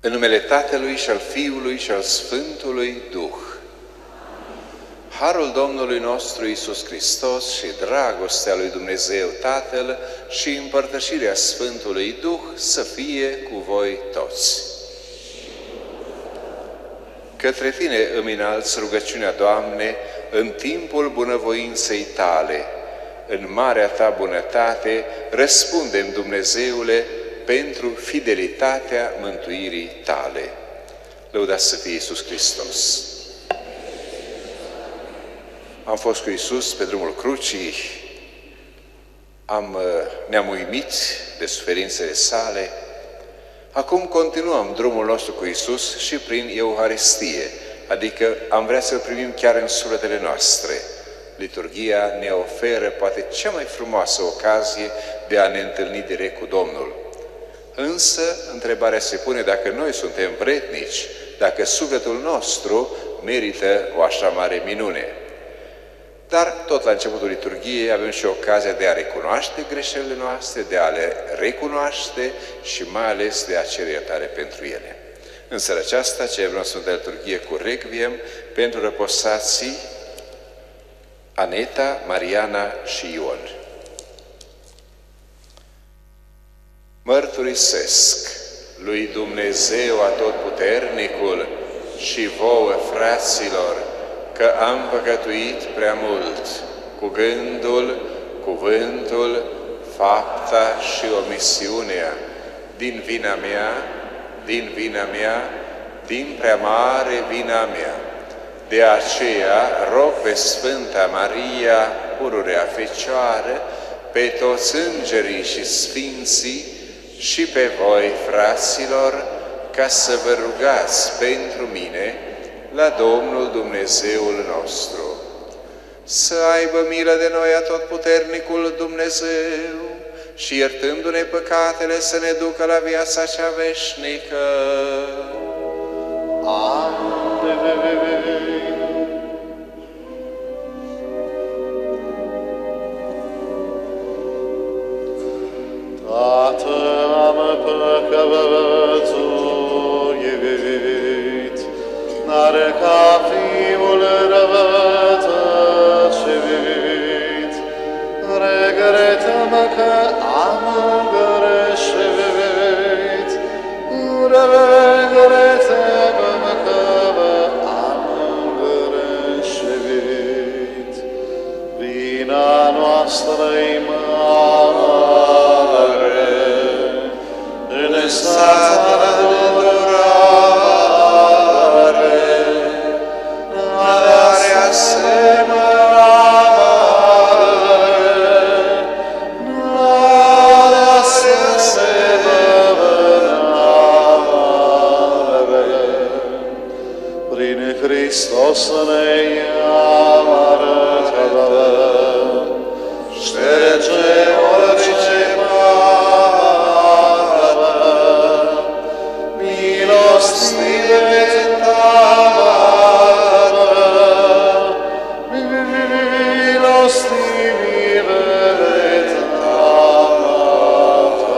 În numele Tatălui și al Fiului și al Sfântului Duh. Harul Domnului nostru Iisus Hristos și dragostea lui Dumnezeu Tatăl și împărtășirea Sfântului Duh să fie cu voi toți. Către Tine îmi înalți rugăciunea, Doamne, în timpul bunăvoinței Tale. În marea Ta bunătate răspundem, Dumnezeule, pentru fidelitatea mântuirii Tale. Lăudați să fie Iisus Hristos! Am fost cu Iisus pe drumul crucii, ne-am uimit de suferințele sale. Acum continuăm drumul nostru cu Iisus și prin Euharistie, adică am vrea să-L primim chiar în sufletele noastre. Liturghia ne oferă poate cea mai frumoasă ocazie de a ne întâlni direct cu Domnul. Însă, întrebarea se pune dacă noi suntem vrednici, dacă sufletul nostru merită o așa mare minune. Dar, tot la începutul liturghiei, avem și ocazia de a recunoaște greșelile noastre, de a le recunoaște și mai ales de a cere iertare pentru ele. În seara aceasta, celebrăm Sfânta Liturghie cu Requiem pentru răposații Aneta, Mariana și Ion. Mărturisesc lui Dumnezeu Atotputernicul și vouă, fraților, că am păcătuit prea mult cu gândul, cuvântul, fapta și omisiunea, din vina mea, din prea mare vina mea. De aceea rog pe Sfânta Maria, pururea Fecioară, pe toți îngerii și sfinții și pe voi, fraților, ca să vă rugați pentru mine la Domnul Dumnezeul nostru. Să aibă milă de noi Atotputernicul Dumnezeu și, iertându-ne păcatele, să ne ducă la viața cea veșnică. Amin. Tată, am păcătuit, dar ca Fiul rătăcit, regretăm că am greșit, regretăm că am greșit. Vina noastră-i mare, lăsați-ne durare, dar prin Hristos ne iartă, șterge orice pată, milostive Tată, milostive Tată.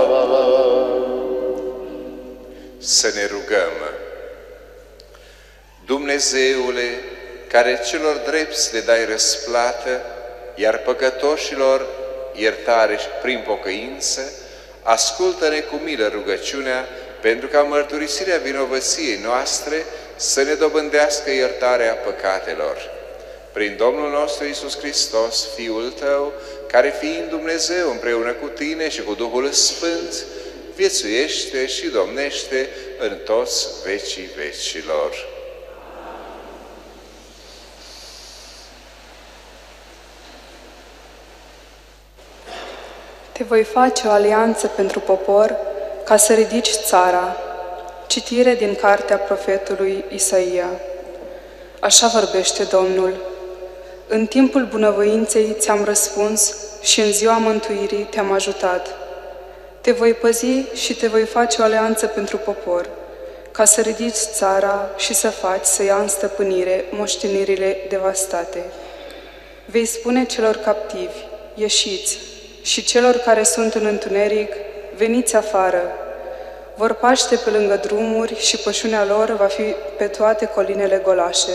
Să ne rugăm. Dumnezeule, care celor drepți le dai răsplată, iar păcătoșilor iertare prin pocăință, ascultă-ne cu milă rugăciunea, pentru ca mărturisirea vinovăției noastre să ne dobândească iertarea păcatelor. Prin Domnul nostru Iisus Hristos, Fiul Tău, care fiind Dumnezeu împreună cu Tine și cu Duhul Sfânt, viețuiește și domnește în toți vecii vecilor. Te voi face o alianță pentru popor ca să ridici țara. Citire din cartea profetului Isaia. Așa vorbește Domnul. În timpul bunăvoinței ți-am răspuns și în ziua mântuirii te-am ajutat. Te voi păzi și te voi face o alianță pentru popor, ca să ridici țara și să faci să ia în stăpânire moștenirile devastate. Vei spune celor captivi, ieșiți, și celor care sunt în întuneric, veniți afară. Vor paște pe lângă drumuri și pășunea lor va fi pe toate colinele golașe.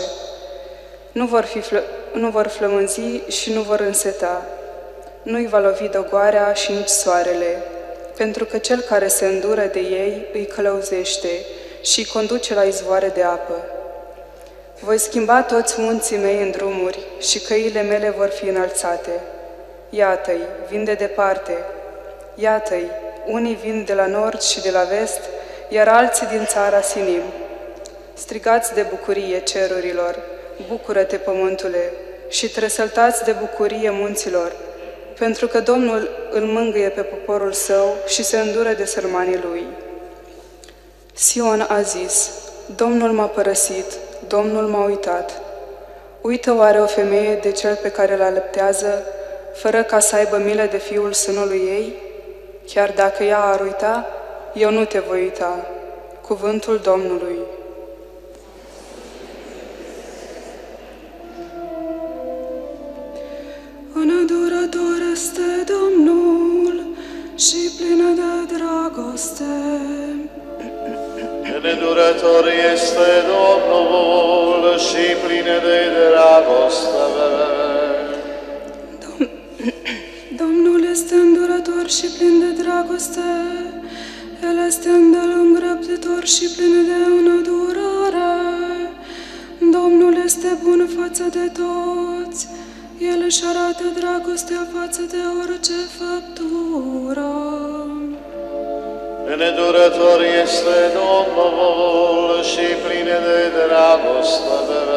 Nu vor flămânzi și nu vor înseta. Nu-i va lovi dogoarea și nici soarele, pentru că cel care se îndură de ei îi călăuzește și îi conduce la izvoare de apă. Voi schimba toți munții mei în drumuri și căile mele vor fi înălțate. Iată-i, vin de departe. Iată-i, unii vin de la nord și de la vest, iar alții din țara Sinim. Strigați de bucurie cerurilor, bucură-te, pământule, și tresăltați de bucurie munților, pentru că Domnul îl mângâie pe poporul său și se îndură de sărmanii lui. Sion a zis, Domnul m-a părăsit, Domnul m-a uitat. Uită oare o femeie de cel pe care îl alăptează, fără ca să aibă milă de fiul sânului ei? Chiar dacă ea ar uita, eu nu te voi uita. Cuvântul Domnului. Înădurător este Domnul și plină de dragoste. Înădurător este Domnul și plină de dragoste. Domnul este îndurător și plin de dragoste. El este îndelung răbdător și plin de înădurare. Domnul este bun față de toți. El își arată dragostea față de orice făptură. Înădurător este Domnul și plin de dragoste.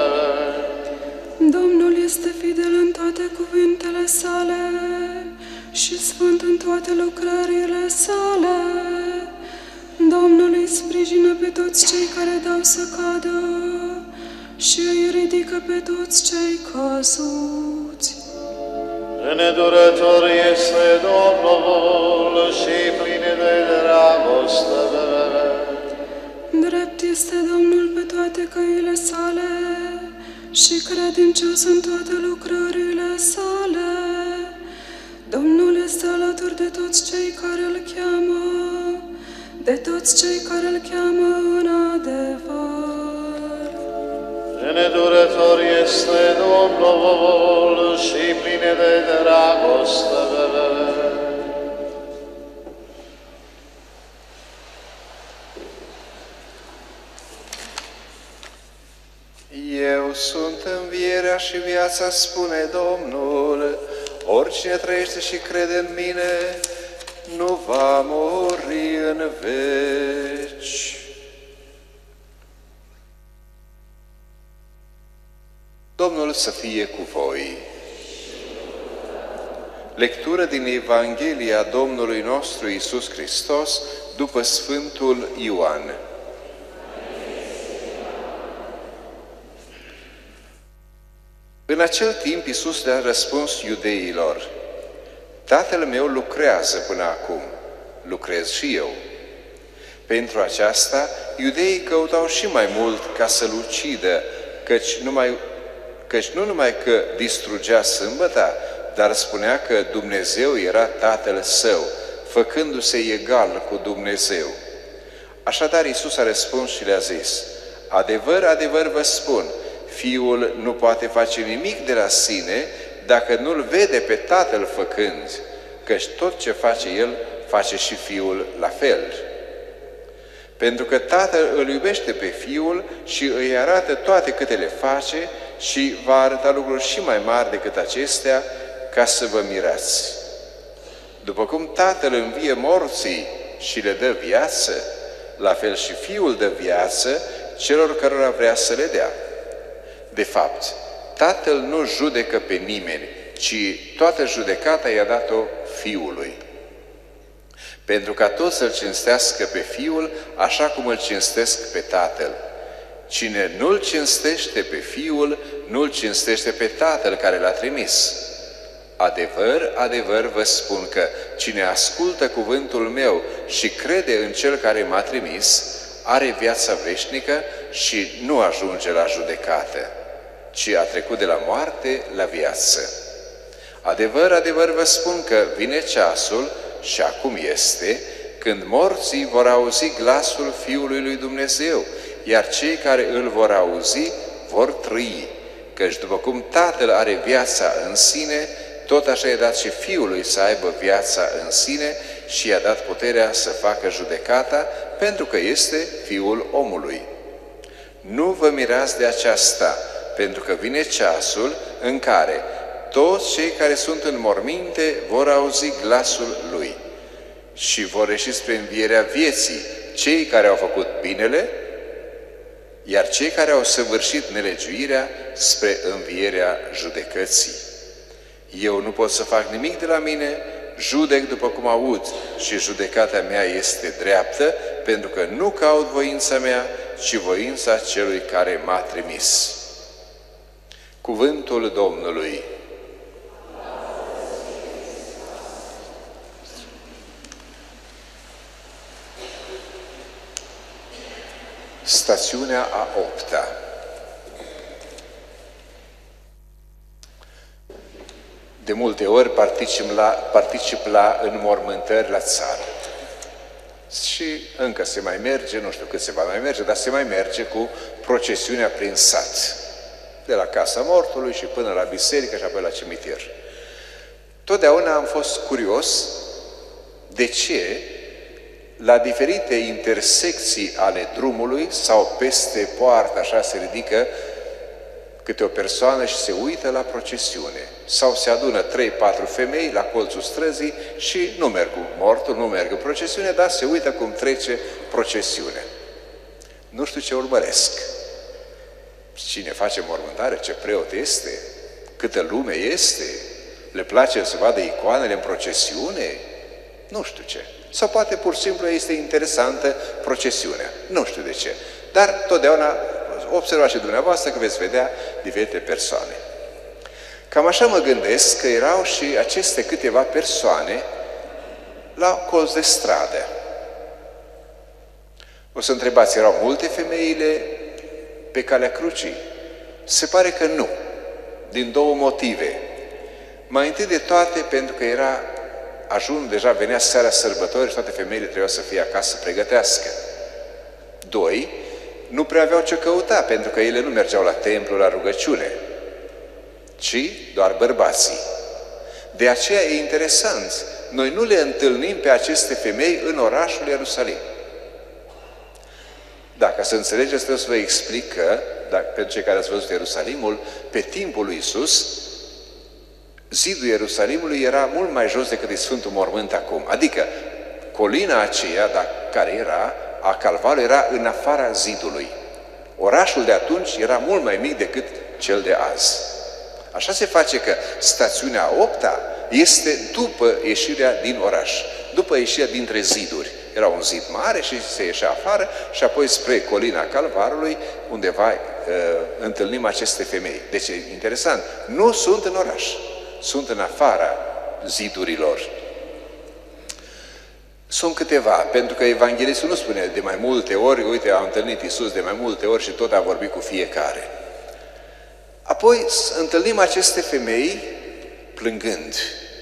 Domnul este fidel în toate cuvintele sale și sfânt în toate lucrările sale. Domnul îi sprijină pe toți cei care dau să cadă și îi ridică pe toți cei căzuți. Înădurător este Domnul și plin de dragoste. Drept este Domnul pe toate căile sale și credincios în toate lucrările sale. Domnul este alături de toți cei care îl cheamă, de toți cei care îl cheamă în adevăr. Înădurător este Domnul și plin de dragoste. Eu sunt învierea și viața, spune Domnul. Oricine trăiește și crede în mine, nu va mori în veci. Domnul să fie cu voi. Lectură din Evanghelia Domnului nostru Iisus Hristos după Sfântul Ioan. În acel timp Iisus le-a răspuns iudeilor: Tatăl meu lucrează până acum, lucrez și eu. Pentru aceasta, iudeii căutau și mai mult ca să-l ucidă, căci nu numai că distrugea sâmbăta, dar spunea că Dumnezeu era Tatăl său, făcându-se egal cu Dumnezeu. Așadar Iisus a răspuns și le-a zis: Adevăr, adevăr vă spun, Fiul nu poate face nimic de la sine dacă nu-L vede pe Tatăl făcând, căci tot ce face El, face și Fiul la fel. Pentru că Tatăl îl iubește pe Fiul și îi arată toate câte le face și va arăta lucruri și mai mari decât acestea, ca să vă mirați. După cum Tatăl învie morții și le dă viață, la fel și Fiul dă viață celor cărora vrea să le dea. De fapt, Tatăl nu judecă pe nimeni, ci toată judecata i-a dat-o Fiului. Pentru ca toți să-L cinstească pe Fiul, așa cum îl cinstesc pe Tatăl. Cine nu-L cinstește pe Fiul, nu-L cinstește pe Tatăl care L-a trimis. Adevăr, adevăr vă spun că cine ascultă cuvântul meu și crede în Cel care m-a trimis, are viața veșnică și nu ajunge la judecată, ci a trecut de la moarte la viață. Adevăr, adevăr vă spun că vine ceasul, și acum este, când morții vor auzi glasul Fiului lui Dumnezeu, iar cei care îl vor auzi vor trăi. Căci după cum Tatăl are viața în sine, tot așa i-a dat și Fiului să aibă viața în sine și i-a dat puterea să facă judecata, pentru că este Fiul omului. Nu vă mirați de aceasta, pentru că vine ceasul în care toți cei care sunt în morminte vor auzi glasul Lui și vor ieși spre învierea vieții, cei care au făcut binele, iar cei care au săvârșit nelegiuirea spre învierea judecății. Eu nu pot să fac nimic de la mine, judec după cum aud și judecata mea este dreaptă, pentru că nu caut voința mea, ci voința celui care m-a trimis. Cuvântul Domnului. Stațiunea a 8-a. De multe ori particip la înmormântări la țară. Și încă se mai merge, nu știu cât se va mai merge, dar se mai merge cu procesiunea prin sat. De la Casa Mortului și până la biserică și apoi la cimitir. Totdeauna am fost curios de ce la diferite intersecții ale drumului sau peste poartă, așa se ridică câte o persoană și se uită la procesiune. Sau se adună 3-4 femei la colțul străzii și nu merg cu mortul, nu merg în procesiune, dar se uită cum trece procesiunea. Nu știu ce urmăresc. Cine face mormântare, ce preot este, câtă lume este, le place să vadă icoanele în procesiune, nu știu ce. Sau poate pur și simplu este interesantă procesiunea, nu știu de ce. Dar totdeauna observați și dumneavoastră că veți vedea diferite persoane. Cam așa mă gândesc că erau și aceste câteva persoane la colț de stradă. O să întrebați, erau multe femeile pe calea crucii? Se pare că nu, din două motive. Mai întâi de toate pentru că deja venea seara sărbători și toate femeile trebuiau să fie acasă să pregătească. 2. Nu prea aveau ce căuta, pentru că ele nu mergeau la templu, la rugăciune, ci doar bărbații. De aceea e interesant, noi nu le întâlnim pe aceste femei în orașul Ierusalim. Ca să înțelegeți, trebuie să vă explic că, pentru cei care ați văzut Ierusalimul, pe timpul lui Iisus, zidul Ierusalimului era mult mai jos decât e Sfântul Mormânt acum. Adică, colina aceea, care era, a Calvarului, era în afara zidului. Orașul de atunci era mult mai mic decât cel de azi. Așa se face că stațiunea 8-a este după ieșirea din oraș, după ieșirea dintre ziduri. Era un zid mare și se ieșea afară și apoi spre colina Calvarului, undeva întâlnim aceste femei. Deci e interesant, nu sunt în oraș, sunt în afara zidurilor. Sunt câteva, pentru că Evanghelistul nu spune de mai multe ori, uite, a întâlnit Iisus de mai multe ori și tot a vorbit cu fiecare. Apoi întâlnim aceste femei plângând.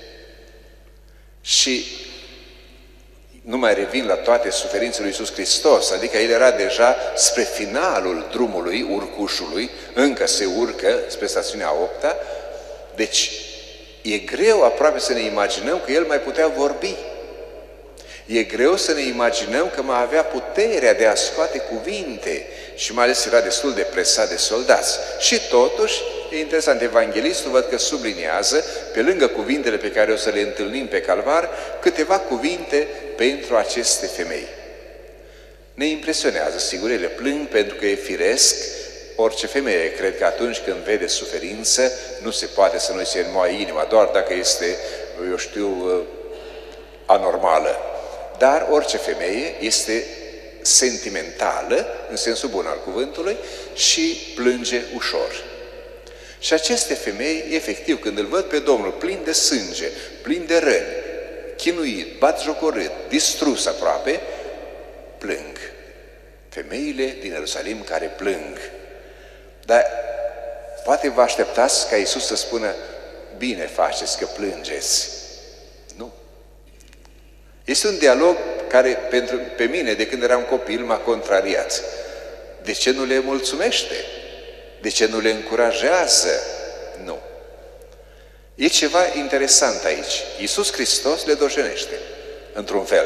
Și nu mai revin la toate suferințele lui Iisus Hristos, adică El era deja spre finalul drumului, urcușului, încă se urcă spre stațiunea 8-a, deci e greu aproape să ne imaginăm că El mai putea vorbi. E greu să ne imaginăm că mai avea puterea de a scoate cuvinte și mai ales era destul de presat de soldați. Și totuși, e interesant, Evanghelistul văd că subliniază, pe lângă cuvintele pe care o să le întâlnim pe Calvar, câteva cuvinte pentru aceste femei. Ne impresionează, sigur, ele plâng pentru că e firesc. Orice femeie, cred că atunci când vede suferință, nu se poate să nu-i se înmoaie inima, doar dacă este, eu știu, anormală. Dar orice femeie este sentimentală, în sensul bun al cuvântului, și plânge ușor. Și aceste femei, efectiv, când îl văd pe Domnul plin de sânge, plin de răni, chinuit, batjocorât, distrus aproape, plâng. Femeile din Ierusalim care plâng. Dar poate vă așteptați ca Iisus să spună, bine faceți că plângeți. Nu. Este un dialog care pe mine, de când eram copil, m-a contrariat. De ce nu le mulțumește? De ce nu le încurajează? Nu. E ceva interesant aici. Iisus Hristos le dojenește, într-un fel.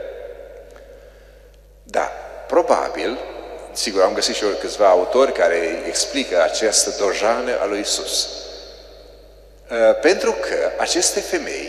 Da, probabil, sigur, am găsit și eu câțiva autori care explică această dojană a lui Iisus. Pentru că aceste femei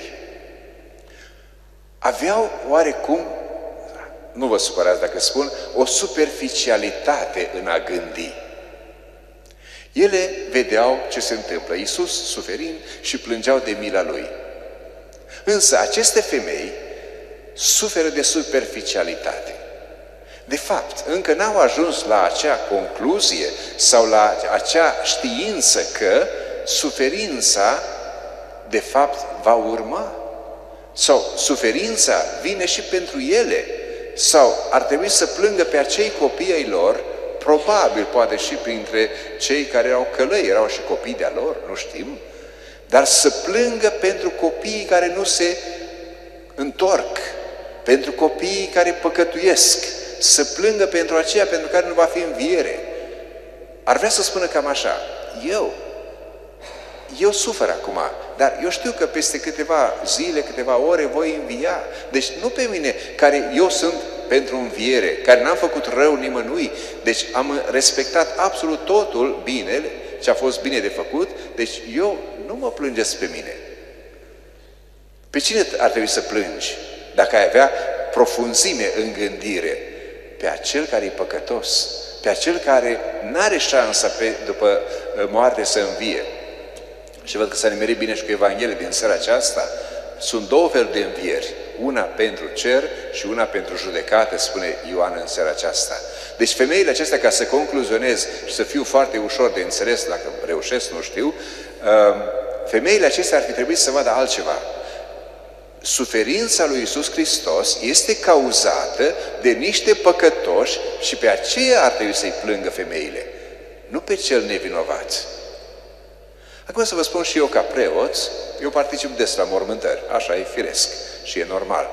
aveau oarecum, nu vă supărați dacă spun, o superficialitate în a gândi. Ele vedeau ce se întâmplă, Iisus suferind și plângeau de mila Lui. Însă aceste femei suferă de superficialitate. De fapt, încă n-au ajuns la acea concluzie sau la acea știință că suferința, de fapt, va urma. Sau suferința vine și pentru ele. Sau ar trebui să plângă pe acei copii ai lor, probabil, poate și printre cei care erau călăi, erau și copii de-a lor, nu știm, dar să plângă pentru copiii care nu se întorc, pentru copiii care păcătuiesc, să plângă pentru aceia pentru care nu va fi înviere. Ar vrea să spună cam așa: eu sufăr acum, dar eu știu că peste câteva zile, câteva ore voi învia. Deci nu pe mine, care eu sunt pentru înviere, care n-am făcut rău nimănui, deci am respectat absolut totul bine, ce a fost bine de făcut, deci eu nu mă plângeți pe mine. Pe cine ar trebui să plângi dacă ai avea profunzime în gândire? Pe acel care e păcătos, pe acel care n-are șansa după moarte să învie. Și văd că s-a nimerit bine și cu Evanghelie din seara aceasta. Sunt două feluri de învieri. Una pentru cer și una pentru judecată, spune Ioan în seara aceasta. Deci femeile acestea, ca să concluzionez și să fiu foarte ușor de înțeles, dacă reușesc, nu știu, femeile acestea ar fi trebuit să vadă altceva. Suferința lui Iisus Hristos este cauzată de niște păcătoși și pe aceea ar trebui să-i plângă femeile, nu pe cel nevinovat. Acum să vă spun și eu ca preot, eu particip des la mormântări, așa e firesc și e normal.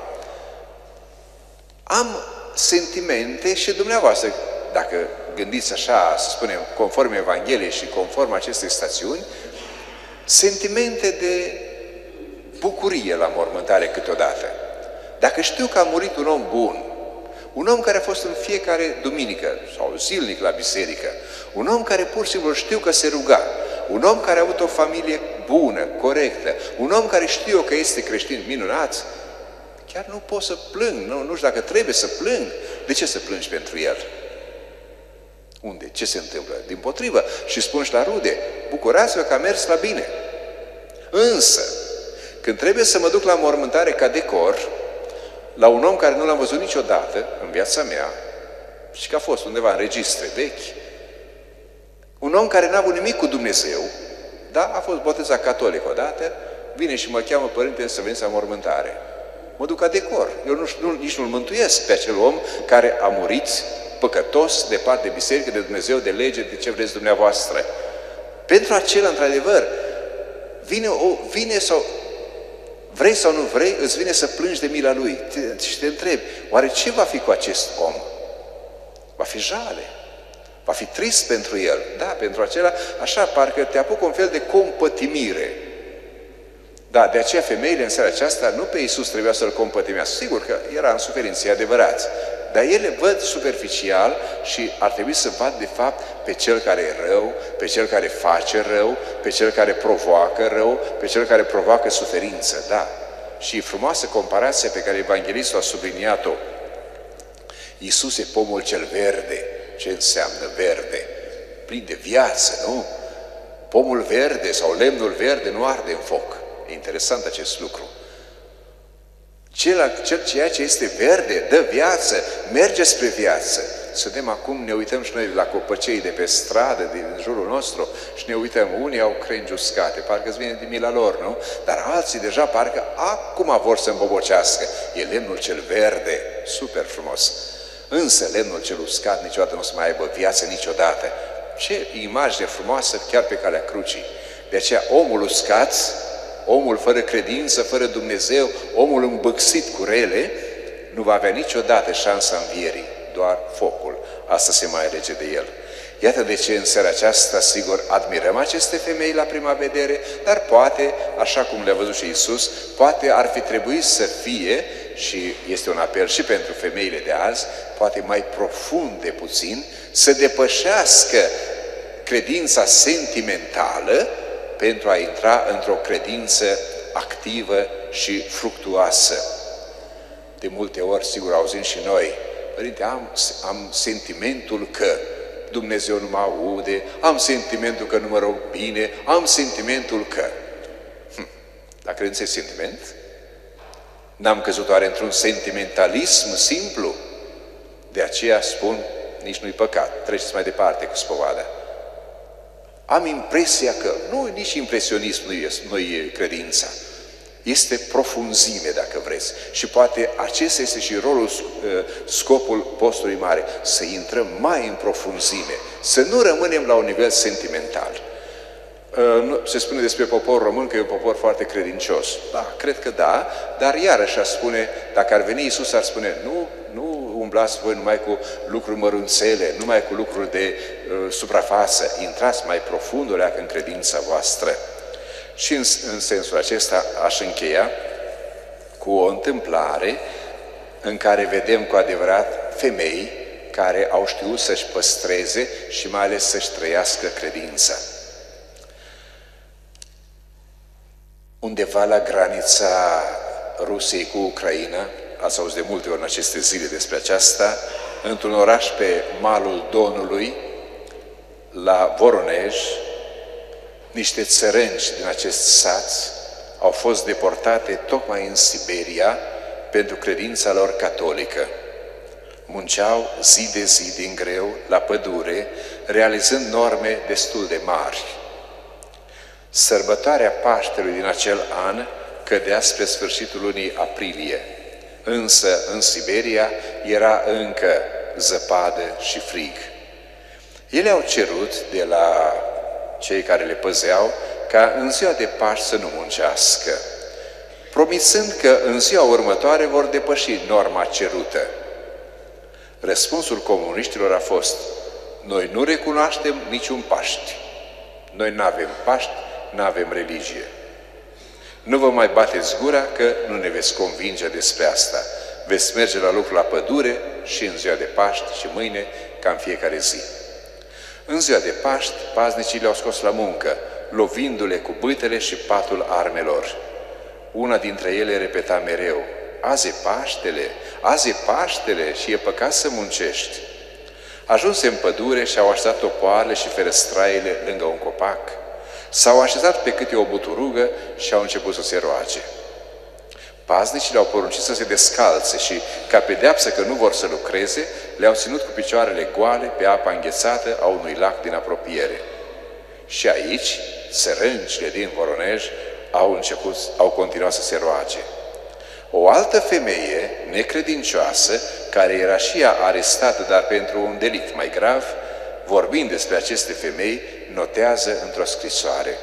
Am sentimente și dumneavoastră, dacă gândiți așa, să spunem, conform Evangheliei și conform acestei stațiuni, sentimente de bucurie la mormântare câteodată. Dacă știu că a murit un om bun, un om care a fost în fiecare duminică sau zilnic la biserică, un om care pur și simplu știu că se ruga, un om care a avut o familie bună, corectă, un om care știu eu că este creștin minunat, chiar nu pot să plâng, nu știu dacă trebuie să plâng. De ce să plângi pentru el? Unde? Ce se întâmplă? Dimpotrivă. Și spun și la rude, bucurați-vă că a mers la bine. Însă, când trebuie să mă duc la mormântare ca decor, la un om care nu l-am văzut niciodată în viața mea și că a fost undeva în registre vechi, un om care n-a avut nimic cu Dumnezeu, da, a fost botezat catolic odată, vine și mă cheamă părinte să veniți la mormântare. Mă duc ca decor. Eu nici nu-l mântuiesc pe acel om care a murit păcătos, departe de biserică, de Dumnezeu, de lege, de ce vreți dumneavoastră. Pentru acela, într-adevăr, vine sau vrei sau nu vrei, îți vine să plângi de mila lui. Și te întrebi, oare ce va fi cu acest om? Va fi jale. Va fi trist pentru el. Da, pentru acela, așa, parcă te apucă un fel de compătimire. Da, de aceea femeile în seara aceasta nu pe Iisus trebuia să-L compătimească. Sigur că era în suferință, e adevărat. Dar ele văd superficial și ar trebui să vadă de fapt pe cel care e rău, pe cel care face rău, pe cel care provoacă rău, pe cel care provoacă suferință. Da. Și e frumoasă comparația pe care evanghelistul a subliniat-o. Iisus e pomul cel verde. Ce înseamnă verde? Plin de viață, nu? Pomul verde sau lemnul verde nu arde în foc. E interesant acest lucru. Ceea ce este verde dă viață, merge spre viață. Să vedem acum, ne uităm și noi la copăcei de pe stradă, din jurul nostru, și ne uităm, unii au crengi uscate, parcă îți vine din mila lor, nu? Dar alții deja parcă acum vor să îmbobocească. E lemnul cel verde, super frumos. Însă lemnul cel uscat niciodată nu o să mai aibă viață niciodată. Ce imagine frumoasă chiar pe calea crucii. De aceea omul uscat, omul fără credință, fără Dumnezeu, omul îmbâxit cu rele, nu va avea niciodată șansa învierii, doar focul. Asta se mai alege de el. Iată de ce în seara aceasta, sigur, admirăm aceste femei la prima vedere, dar poate, așa cum le-a văzut și Iisus, poate ar fi trebuit să fie, și este un apel și pentru femeile de azi, poate mai profunde puțin, să depășească credința sentimentală pentru a intra într-o credință activă și fructuoasă. De multe ori, sigur, auzim și noi, Părinte, am sentimentul că Dumnezeu nu mă aude, am sentimentul că nu mă rog bine, am sentimentul că... La credință e sentiment? N-am căzut oare într-un sentimentalism simplu? De aceea spun, nici nu-i păcat, treceți mai departe cu spovada. Am impresia că, nu, nici impresionism nu e credința. Este profunzime, dacă vreți. Și poate acesta este și rolul, scopul postului mare, să intrăm mai în profunzime, să nu rămânem la un nivel sentimental. Se spune despre poporul român că e un popor foarte credincios. Da, cred că da, dar iarăși ar spune, dacă ar veni Iisus, ar spune, nu umblați voi numai cu lucruri mărunțele, numai cu lucruri de suprafață, intrați mai profund o leacă în credința voastră. Și în sensul acesta aș încheia cu o întâmplare în care vedem cu adevărat femei care au știut să-și păstreze și mai ales să-și trăiască credința. Undeva la granița Rusiei cu Ucraina, ați auzit de multe ori în aceste zile despre aceasta, într-un oraș pe malul Donului, la Voronej, niște țărănci din acest sat au fost deportate tocmai în Siberia pentru credința lor catolică. Munceau zi de zi din greu la pădure, realizând norme destul de mari. Sărbătoarea Paștelui din acel an cădea spre sfârșitul lunii aprilie, însă în Siberia era încă zăpadă și frig. Ele au cerut de la cei care le păzeau ca în ziua de Paști să nu muncească, promițând că în ziua următoare vor depăși norma cerută. Răspunsul comuniștilor a fost: noi nu recunoaștem niciun Paști. Noi nu avem Paști, nu avem religie. Nu vă mai bateți gura că nu ne veți convinge despre asta. Veți merge la lucru la pădure și în ziua de Paști și mâine, ca în fiecare zi. În ziua de Paști, paznicii le-au scos la muncă, lovindu-le cu bâtele și patul armelor. Una dintre ele repeta mereu: azi e Paștele, azi e Paștele și e păcat să muncești. Ajunse în pădure și au așezat topoarele și ferestraile lângă un copac. S-au așezat pe câte o buturugă și au început să se roage. Paznicii le-au poruncit să se descalțe și, ca pedeapsă că nu vor să lucreze, le-au ținut cu picioarele goale pe apa înghețată a unui lac din apropiere. Și aici, țărâncile din Voronej au continuat să se roage. O altă femeie necredincioasă, care era și ea arestată, dar pentru un delict mai grav, vorbind despre aceste femei, notează într-o scrisoare: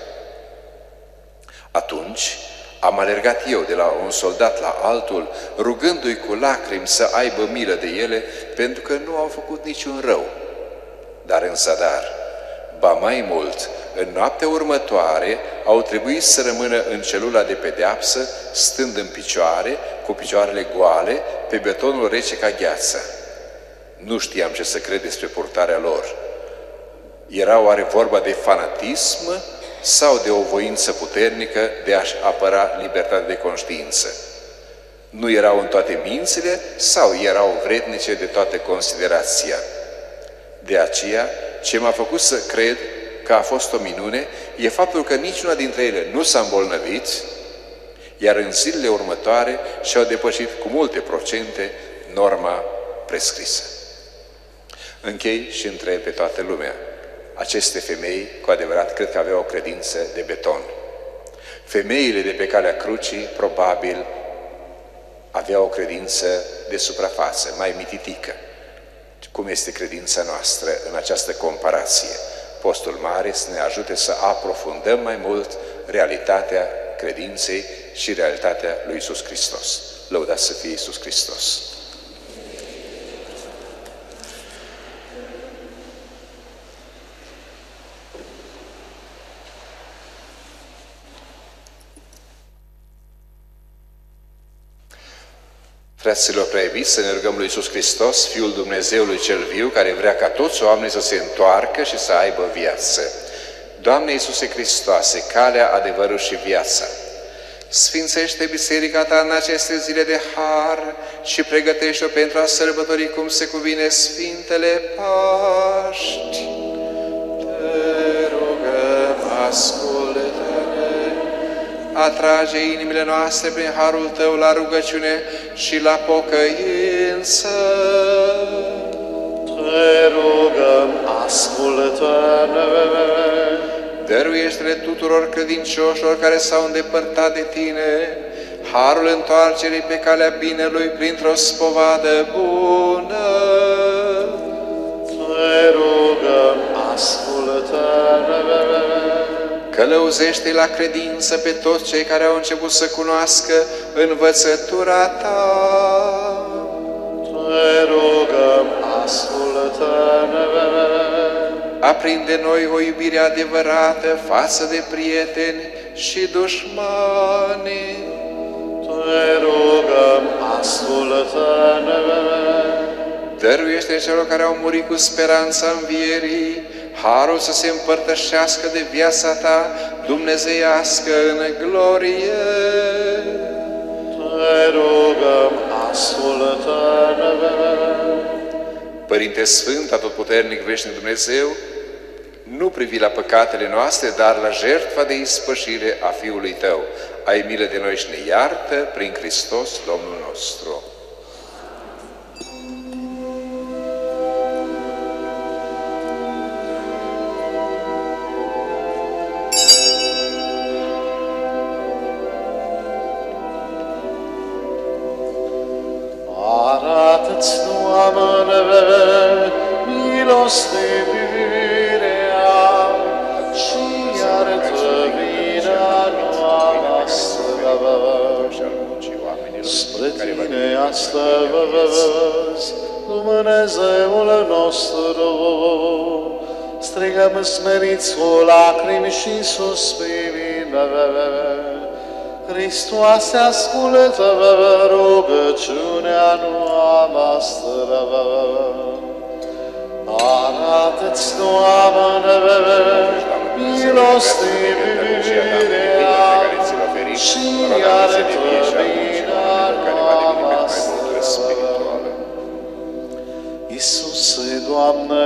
atunci am alergat eu de la un soldat la altul, rugându-i cu lacrimi să aibă milă de ele, pentru că nu au făcut niciun rău. Dar în zadar, ba mai mult, în noaptea următoare au trebuit să rămână în celula de pedeapsă, stând în picioare, cu picioarele goale, pe betonul rece ca gheață. Nu știam ce să cred despre purtarea lor. Era oare vorba de fanatism sau de o voință puternică de a-și apăra libertatea de conștiință? Nu erau în toate mințile sau erau vrednice de toată considerația? De aceea, ce m-a făcut să cred că a fost o minune e faptul că niciuna dintre ele nu s-a îmbolnăvit, iar în zilele următoare și-au depășit cu multe procente norma prescrisă. Închei și întreb pe toată lumea: aceste femei, cu adevărat, cred că aveau o credință de beton. Femeile de pe calea crucii, probabil, aveau o credință de suprafață, mai mititică. Cum este credința noastră în această comparație? Postul mare să ne ajute să aprofundăm mai mult realitatea credinței și realitatea lui Iisus Hristos. Lăudați să fie Iisus Hristos! Fraților prea iubiți, să ne rugăm lui Iisus Hristos, Fiul Dumnezeului cel viu, care vrea ca toți oamenii să se întoarcă și să aibă viață. Doamne Iisuse Hristoase, calea, adevărul și viața, sfințește biserica ta în aceste zile de har și pregătește-o pentru a sărbători cum se cuvine Sfintele Paști. Te rugăm, ascultă-ne, atrage inimile noastre prin harul tău la rugăciune și la pocăință. Te rugăm, ascultă-ne. Dăruiește-le tuturor credincioșilor care s-au îndepărtat de tine harul întoarcerii pe calea binelui printr-o spovadă bună. Te rugăm, ascultă-ne. Călăuzește la credință pe toți cei care au început să cunoască învățătura ta. Te rugăm, ascultă-ne. Aprinde noi o iubire adevărată față de prieteni și dușmani. Te rugăm, ascultă-ne. Dăruiește celor care au murit cu speranța învierii harul să se împărtășească de viața ta dumnezeiască în glorie. Te rugăm, ascultă-ne. Părinte Sfânt, Atotputernic, Veșnic Dumnezeu, nu privi la păcatele noastre, dar la jertfa de ispășire a Fiului Tău. Ai milă de noi și ne iartă prin Hristos Domnul nostru. Arată-ți, Doamne, milostivirea și iartă vina noastră. Spre Tine astăzi, Dumnezeul nostru, strigăm smeriți cu lacrimi și suspini. Hristoase, ascultă rugăciunea noastră. Arată-ți, Doamne, milostivirea și iartă vina noastră. Iisuse, Doamne,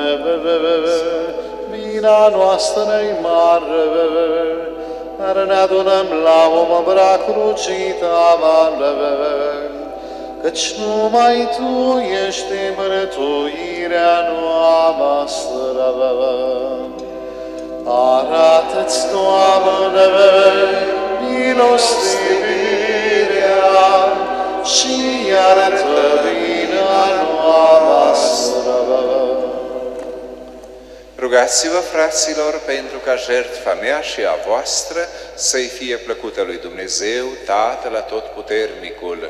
vina noastră ne-i mare, dar ne adunăm la umbra crucii Tale, căci numai Tu ești mântuirea noastră. Arată-ți, Doamne, milostivirea și iartă vina noastră. Rugați-vă, fraților, pentru ca jertfa mea și a voastră să-i fie plăcută lui Dumnezeu, Tatăl Atotputernicul.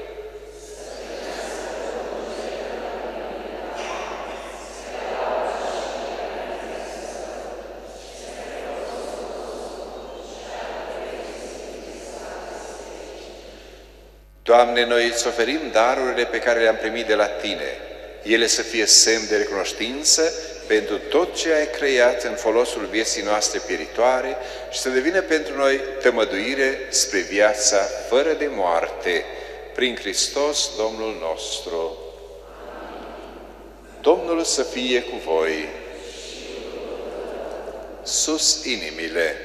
Doamne, noi îți oferim darurile pe care le-am primit de la Tine. Ele să fie semn de recunoștință pentru tot ce ai creat în folosul vieții noastre pieritoare și să devină pentru noi tămăduire spre viața fără de moarte, prin Hristos Domnul nostru. Domnul să fie cu voi. Sus inimile.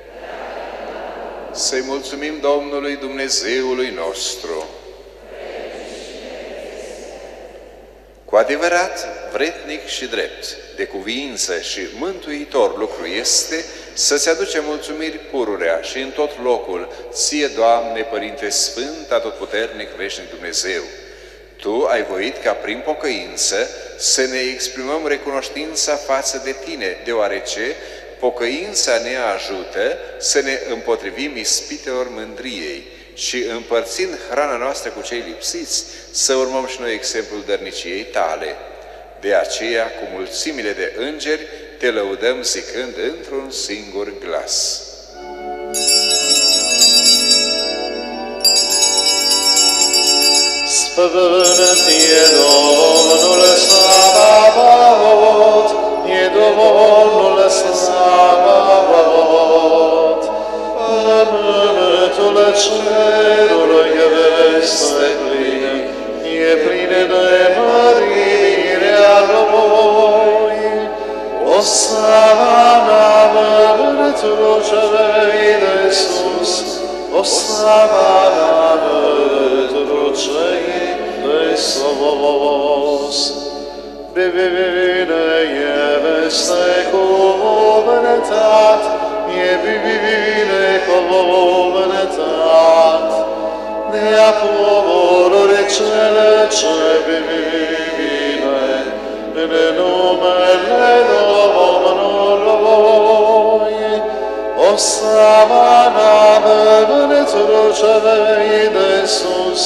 Să-i mulțumim Domnului Dumnezeului nostru. Cu adevărat, vretnic și drept, de cuviință și mântuitor lucru este să-ți aduce mulțumiri pururea și în tot locul, ție, Doamne, Părinte Sfânt, Atotputernic, Veșnic Dumnezeu. Tu ai voit ca prin pocăință să ne exprimăm recunoștința față de Tine, deoarece pocăința ne ajută să ne împotrivim ispitelor mândriei și, împărțind hrana noastră cu cei lipsiți, să urmăm și noi exemplul dărniciei Tale. De aceea, cu mulțimile de îngeri, Te lăudăm zicând într-un singur glas. Sfânt e Domnul Sabaoth, e Domnul Sabaoth. Pământul cerului este plin, e plin de mărirea Lui. Osana pământul celui de sus, Osana pământul celui de sus. Bine este cuvântat, e binecuvântat de-a poporului cele ce bine în numele Domnului. Osana pământul celui de sus,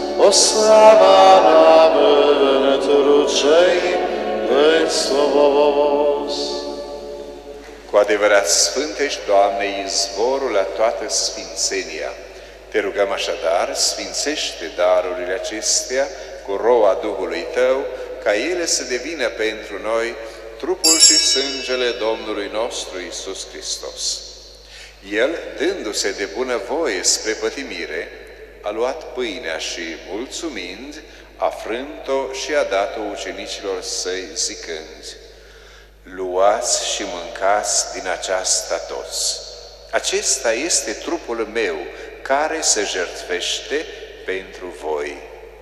Osana pământul celui de sus. Cu adevărat sfânt ești, Doamne, izvorul la toată sfințenia. Te rugăm așadar, sfințește darurile acestea cu roa Duhului Tău, ca ele să devină pentru noi trupul și sângele Domnului nostru Iisus Hristos. El, dându-se de bunăvoie spre pătimire, a luat pâinea și, mulțumind, a frânt-o și a dat-o ucenicilor săi, zicând: luați și mâncați din aceasta toți. Acesta este trupul meu, care se jertfește pentru voi.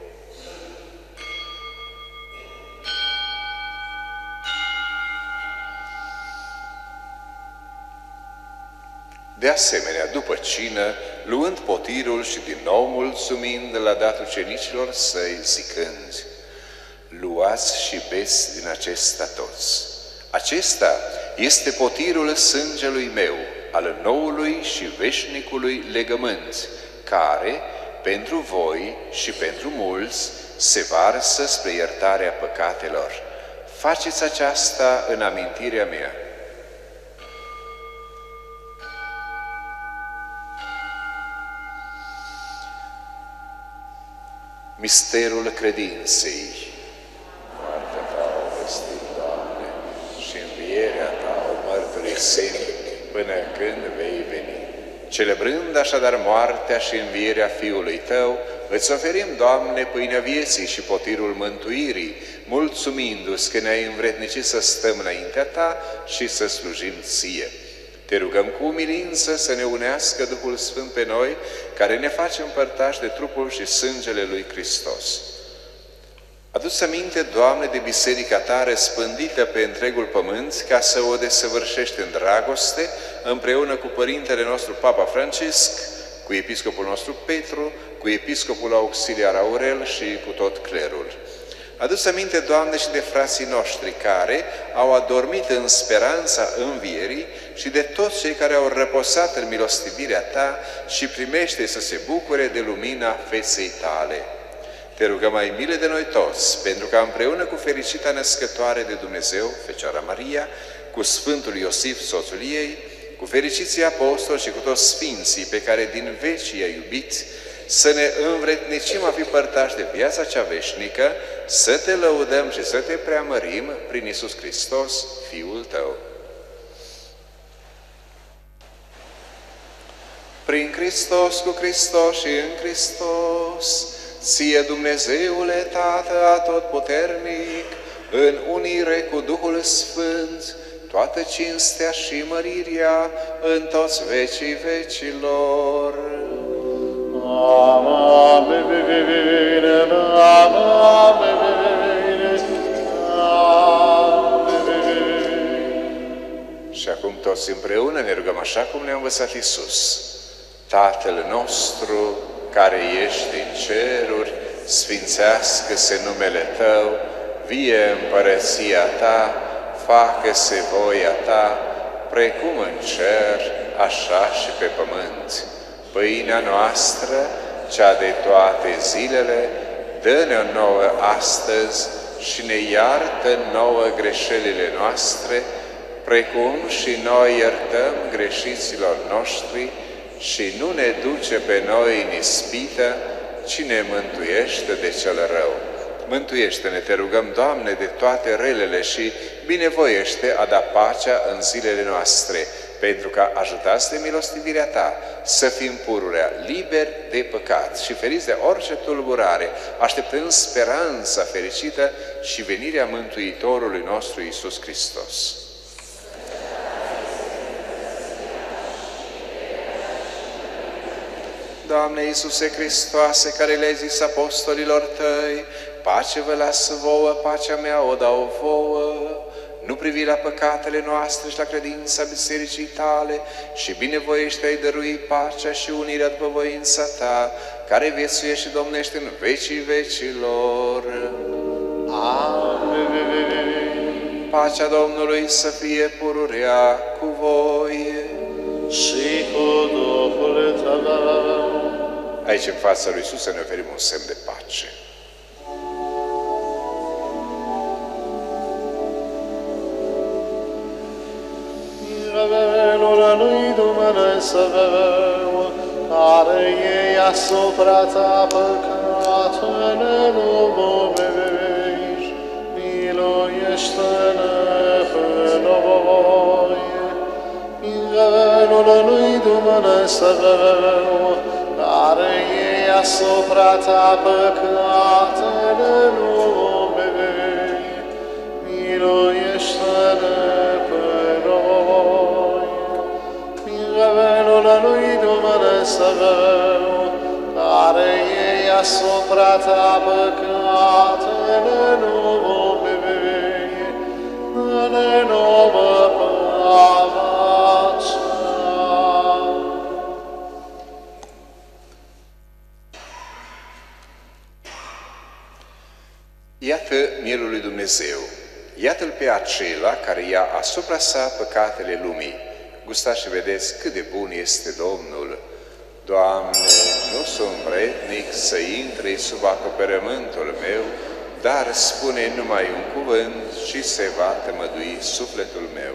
De asemenea, după cină, luând potirul și din nou mulțumind, l-a dat ucenicilor săi, zicând: luați și beți din acesta toți. Acesta este potirul sângelui meu, al noului și veșnicului legământ, care, pentru voi și pentru mulți, se varsă spre iertarea păcatelor. Faceți aceasta în amintirea mea. Misterul credinței. Moartea Ta o vestit, Doamne, și învierea Ta o mărturisim până când vei veni. Celebrând așadar moartea și învierea Fiului Tău, îți oferim, Doamne, pâinea vieții și potirul mântuirii, mulțumindu-ți că ne-ai învrednicit să stăm înaintea Ta și să slujim Ție. Te rugăm cu umilință să ne unească Duhul Sfânt pe noi, care ne face împărtași de trupul și sângele lui Hristos. Adu-ți aminte, Doamne, de biserica Ta răspândită pe întregul pământ, ca să o desăvârșești în dragoste, împreună cu Părintele nostru Papa Francisc, cu Episcopul nostru Petru, cu Episcopul Auxiliar Aurel și cu tot clerul. Adu-ți aminte, Doamne, și de frații noștri care au adormit în speranța învierii și de toți cei care au răposat în milostivirea Ta și primește să se bucure de lumina feței Tale. Te rugăm, ai milă de noi toți, pentru că împreună cu fericita născătoare de Dumnezeu, Fecioara Maria, cu Sfântul Iosif, soțul ei, cu fericiții apostoli și cu toți sfinții pe care din veci i-ai iubit, să ne învrednicim a fi părtași de viața cea veșnică, să Te lăudăm și să Te preamărim prin Iisus Hristos, Fiul Tău. Prin Hristos, cu Hristos și în Hristos, Ție, Dumnezeule Tată Atotputernic, în unire cu Duhul Sfânt, toată cinstea și mărirea în toți vecii vecilor. Amen. Și acum toți împreună ne rugăm așa cum ne-a învățat Iisus. Tatăl nostru, care ești în ceruri, sfințească-se numele Tău, vie împărăția Ta, facă-se voia Ta, precum în cer, așa și pe pământ. Pâinea noastră, cea de toate zilele, dă-ne nouă astăzi și ne iartă nouă greșelile noastre, precum și noi iertăm greșiților noștri, și nu ne duce pe noi în ispită, cine mântuiește de cel rău? Mântuiește-ne, te rugăm, Doamne, de toate relele și binevoiește a da pacea în zilele noastre, pentru că ajutați de milostivirea Ta să fim pururea liberi de păcat și feriți de orice tulburare, așteptând speranța fericită și venirea Mântuitorului nostru Iisus Hristos. Doamne Iisuse Hristoase, care le-ai zis apostolilor Tăi, pace vă las vouă, pacea mea o dau vouă, nu privi la păcatele noastre și la credința Bisericii Tale și binevoiește ai dărui pacea și unirea după voința Ta, care viețuiește și domnește în vecii vecilor. Amin. Pacea Domnului să fie pururea cu voi. Și cu Duhul Tău. Aici, în fața lui Iisus, să ne oferim un semn de pace. Revelul lui Dumnezeu, care e asupra ta păcatele lumii, miluiește-ne pe noi. Revelul lui Dumnezeu, care e asupra ta păcatele lumii, miluiește-ne pe noi. Revelul lui Dumnezeu, care e asupra ta păcatele lumii, dă-ne nouă pacea. Iată mielul lui Dumnezeu, iată-L pe acela care ia asupra sa păcatele lumii. Gustați și vedeți cât de bun este Domnul. Doamne, nu sunt vrednic să intri sub acoperământul meu, dar spune numai un cuvânt și se va tămădui sufletul meu.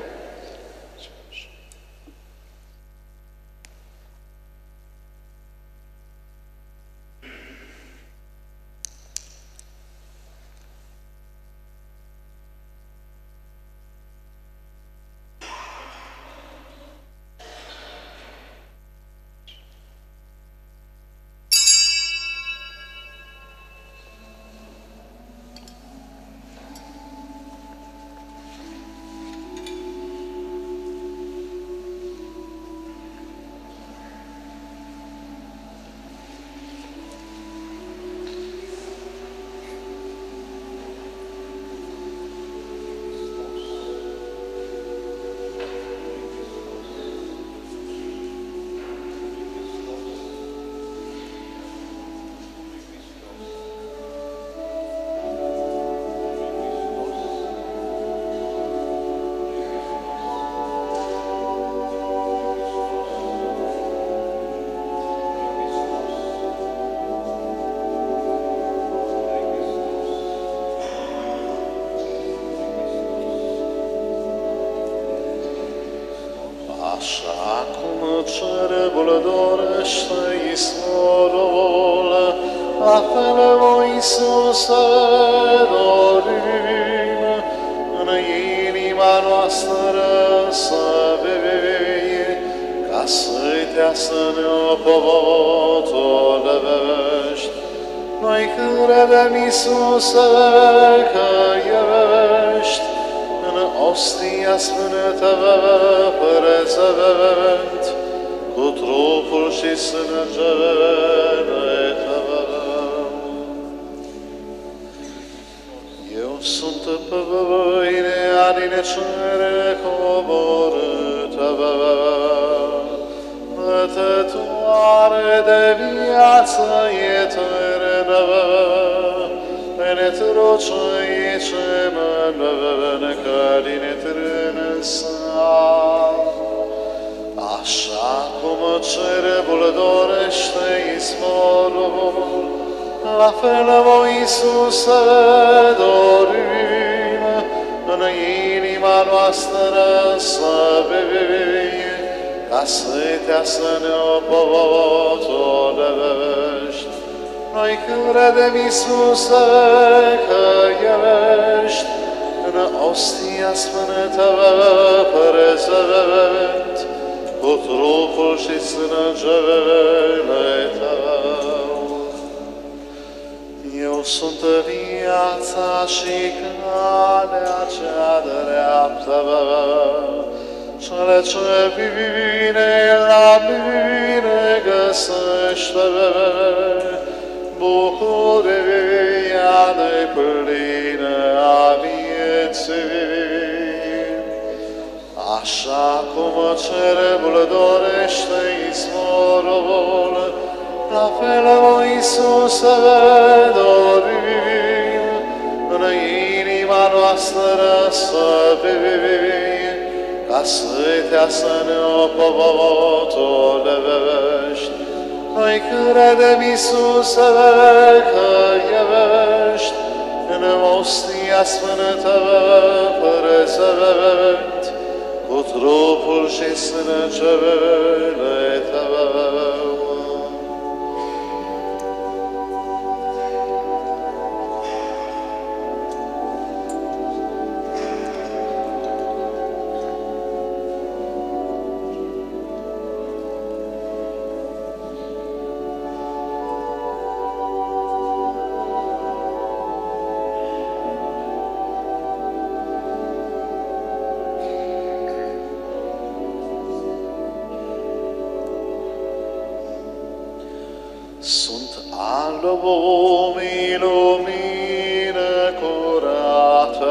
Așa cum cerul dorește izvorul, la fel voi, Iisuse, dorim în inima noastră să vei, ca să-i dea să ne potolevești. Noi credem, Iisuse, că ești în ostia sfântă prezent, cu trupul și sângele Tău. Eu sunt pâinea din cer coborâtă, dătătoare de viață eternă, pentru cei ce mănâncă din trânsa. Așa cum cerul dorește izvorul, la fel voi, Iisuse, dorim în inima noastră să bei, ca să te să ne potolevești. Noi credem, Iisuse, că ești în ostia sfântă prezent, cu trupul și sângele Tău. Eu sunt viața și calea cea dreaptă, cele ce vine la mine găsește bucuria deplină a vieții. Așa cum cerul dorește izvorul, la fel, o Iisuse, dorim în inima noastră să vii, ca sâtea să ne opotolești. Noi credem, Iisuse, că ești în ostia sfântă prezent, cu trupul și sângele Tău. Sunt al lumii lumină curată,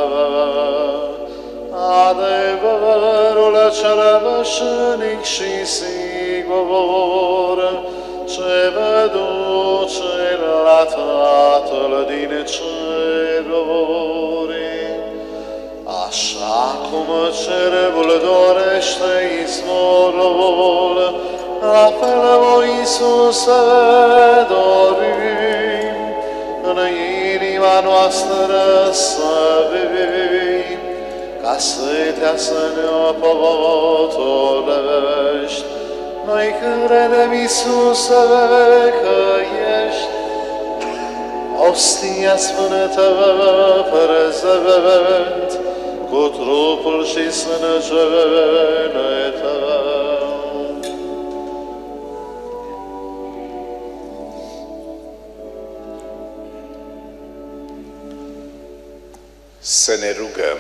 adevărul cel veșnic și sigur, ce vă duce la Tatăl din ceruri. Așa cum cerul dorește izvorul, la fel, o Iisuse, dorim în inima noastră să vii, ca sâtea să ne opotolești. Noi credem, Iisuse, că ești ostia sfântă prezent, cu trupul și sângele Tău. Să ne rugăm.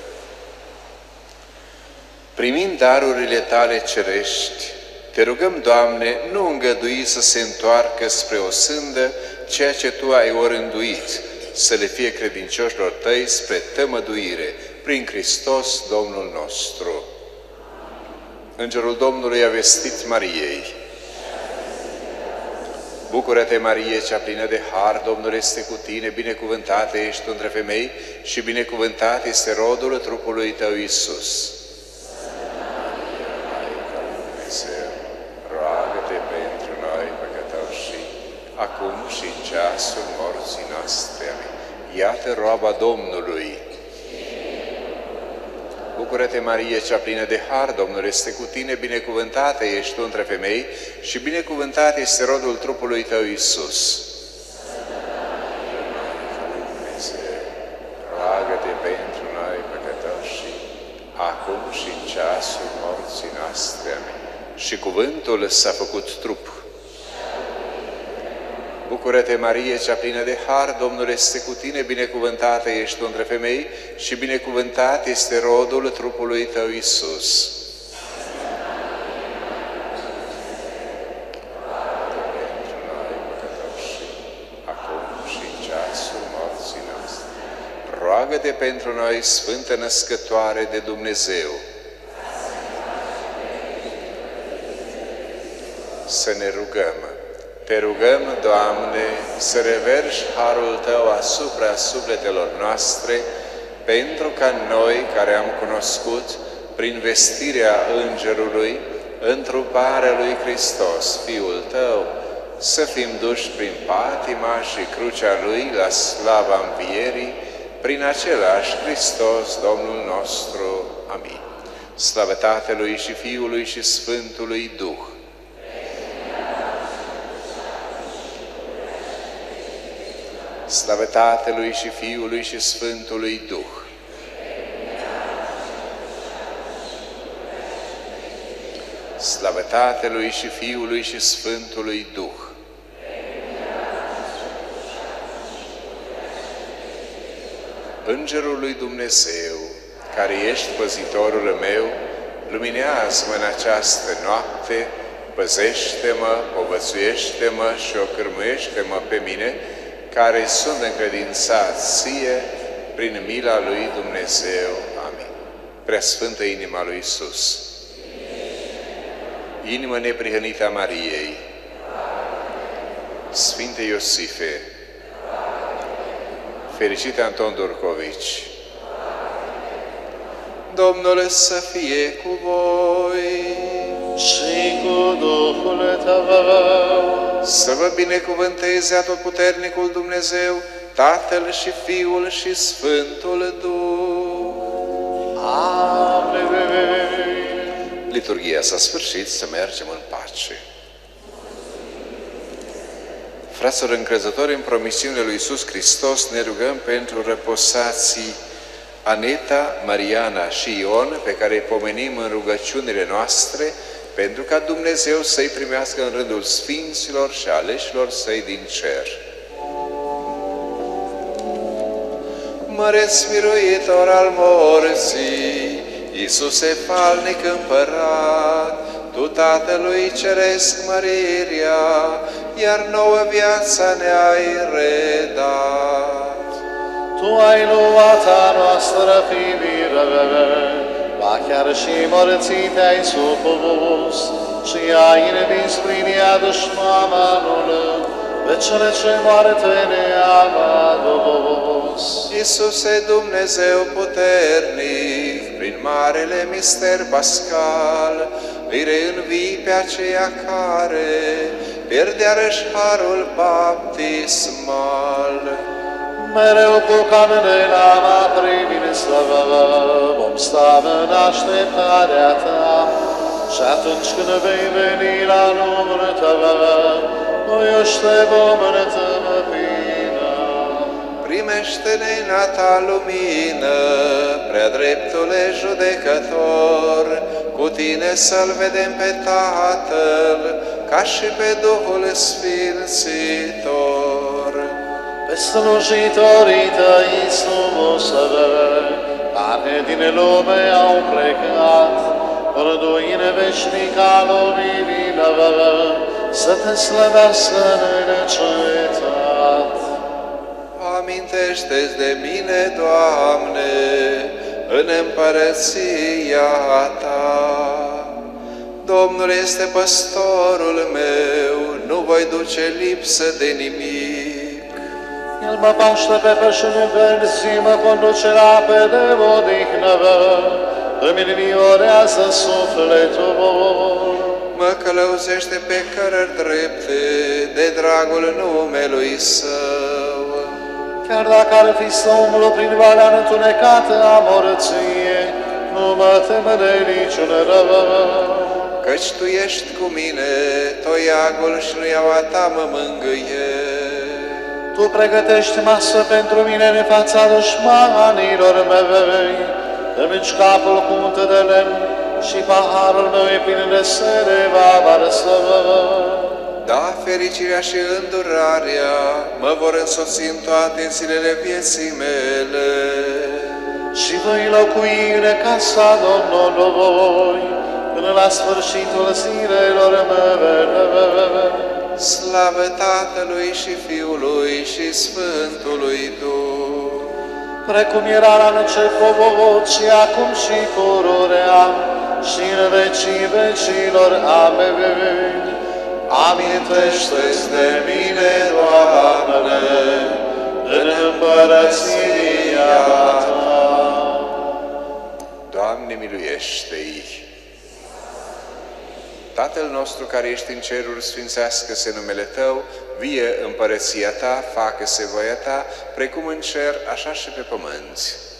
Primind darurile Tale cerești, Te rugăm, Doamne, nu îngădui să se întoarcă spre o sândă ceea ce Tu ai orânduit, să le fie credincioșilor Tăi spre tămăduire, prin Hristos Domnul nostru. Îngerul Domnului a vestit Mariei: Bucură-te, Marie, cea plină de har, Domnul este cu tine, binecuvântată ești tu între femei și binecuvântat este rodul trupului tău, Iisus. Roagă-te pentru noi păcătoși, acum și în ceasul morții noastre. Amin. Iată roaba Domnului. Bucură-te, Marie, cea plină de har, Domnul este cu tine, binecuvântată ești tu între femei și binecuvântat este rodul trupului tău, Iisus. Roagă-te pentru noi păcătoși, acum și în ceasul morții noastre. Amin. Și cuvântul s-a făcut trup. Bucură-te, Marie, cea plină de har, Domnul este cu tine, binecuvântată ești tu între femei și binecuvântat este rodul trupului tău, Iisus. Pentru noi păcătoși, acum și în ceasul morții noastre. Roagă-te pentru noi, Sfântă Născătoare de Dumnezeu. Să ne rugăm. Te rugăm, Doamne, să reverși harul Tău asupra sufletelor noastre, pentru ca noi, care am cunoscut, prin vestirea Îngerului, întruparea lui Hristos, Fiul Tău, să fim duși prin patima și crucea Lui la slava învierii, prin același Hristos, Domnul nostru. Amin. Slavă Tatălui și Fiului și Sfântului Duh. Slavă Tatălui și Fiului și Sfântului Duh. Slavă Tatălui și Fiului și Sfântului Duh. Îngerul lui Dumnezeu, care ești păzitorul meu, luminează-mă în această noapte, păzește-mă, povățuiește-mă și ocârmuiește-mă pe mine, care sunt încredințat ție prin mila lui Dumnezeu. Amin. Preasfântă inima lui Iisus, inimă neprihănită a Mariei, Sfinte Iosife, fericite Anton Durcovici, Domnul să fie cu voi și cu Duhul tău. Să vă binecuvânteze Atotputernicul Dumnezeu, Tatăl și Fiul și Sfântul Duh. Amin. Liturghia s-a sfârșit, să mergem în pace. Fraților încrezători, în promisiunile lui Iisus Hristos ne rugăm pentru răposații Aneta, Mariana și Ion, pe care îi pomenim în rugăciunile noastre, pentru ca Dumnezeu să-i primească în rândul sfinților și aleșilor săi din cer. Măreț miruitor al morții, Iisuse falnic împărat, Tu Tatălui Ceresc mărirea, iar nouă viața ne-ai redat. Tu ai luat a noastră privire, ba chiar și morții te-ai supus, și ai învins prin ea dușmanul, pe cele ce moarte ne-am adus. Iisuse Dumnezeu puternic, prin marele mister pascal, îi reînvii pe aceia care pierdeară-și harul baptismal. Mereu cu candela privind slăvă, vom sta în așteptarea ta, și atunci când vei veni la numărul tău, noi te vom întâmpina. Primește-ne în a ta lumină, prea dreptule judecător, cu tine să-L vedem pe Tatăl, ca și pe Duhul Sfințitor. Pe slujitorii tăi Iisuse, care din lume au plecat, rânduind veșnica lumină, să te slăvească neîncetat. Amintește-ți de mine, Doamne, în împărăția Ta. Domnul este păstorul meu, nu voi duce lipsă de nimic. El mă paște pe pășuni verzi, mă conduce la ape de odihnă, îmi înviorează sufletul. Mă călăuzește pe cărări drepte, de dragul numelui Său. Chiar dacă ar fi să umblu prin valea întunecată a morții, nu mă tem de niciun rău. Căci Tu ești cu mine, toiagul și nuiaua Ta mă mângâie. Tu pregătești masă pentru mine în fața dușmanilor mei, îmi capul cu untă de lemn și paharul meu e plin de sere va varsă. Da, fericirea și îndurarea mă vor însoți în toate zilele vieții mele. Și voi locui în casa Domnului până la sfârșitul zilelor mele. Slavă Tatălui și Fiului și Sfântului Duh. Precum era la început și acum și pururea și în vecii vecilor. Amin. Amintește-ți de mine, Doamne, în împărăția Ta. Doamne, miluiește-i! Tatăl nostru care ești în ceruri, sfințească-se numele Tău, vie împărăția Ta, facă-se voia Ta, precum în cer, așa și pe pământ.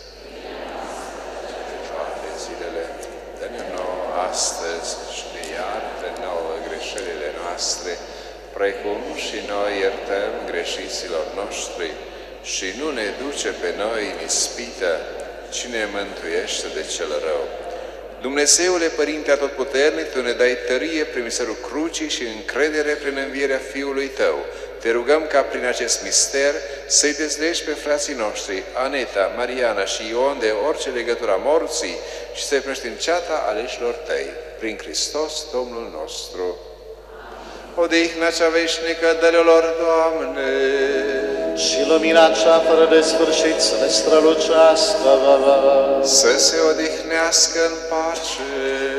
Toate zilele, dă-ne nouă astăzi și ne iartă nouă greșelile noastre, precum și noi iertăm greșiților noștri. și nu ne duce pe noi în ispită, ci ne mântuiește de cel rău. Dumnezeule, Părinte Atotputernic, Tu ne dai tărie prin misterul crucii și încredere prin învierea Fiului Tău. Te rugăm ca prin acest mister să-i dezlegi pe frații noștri, Aneta, Mariana și Ion, de orice legătură a morții și să-i primești în ceata aleșilor Tăi. Prin Hristos, Domnul nostru. Odihna cea veșnică, dă-le lor, Doamne! Și lumina cea fără de sfârșit să ne strălucească. Să se odihnească în pace.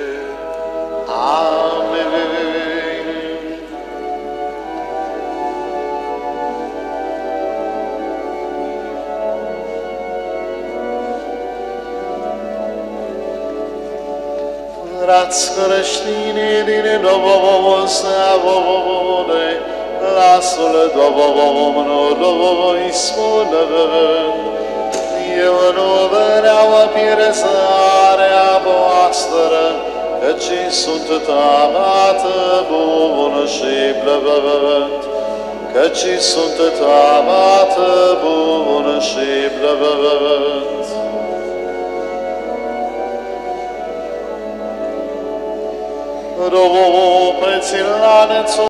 Amin. Frați creștini din Domnul Slavone, lasul Domnului spune, eu nu vreau pierzarea voastră, căci sunt Tată bun și blăvăt, căci sunt Tată bun și blăvăt. Robo prețil la nețo